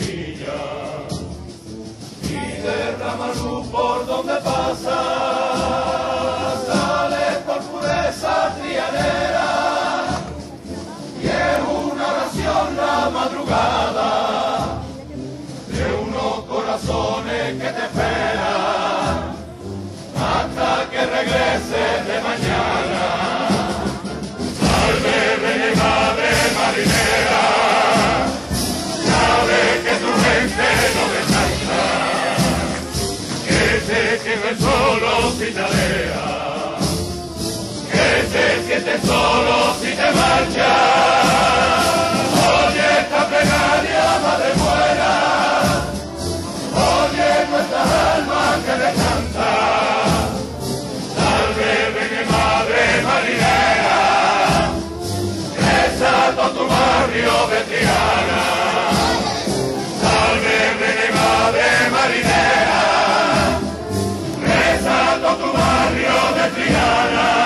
semilla y derrama luz por donde pasa. Sale por pureza trianera y es una oración la madrugada de unos corazones que te esperan hasta que regrese de mañana. Salve, ven, madre marinera, sabe que tu gente no descansa, que se siente solo si te aleja, que se siente solo si te marcha. Oye esta plegaria, madre buena, oye nuestras almas que descansan. Salve, ven, madre marinera, reza todo tu barrio de Triana. Salve, ven, madre marinera, reza todo tu barrio de Triana.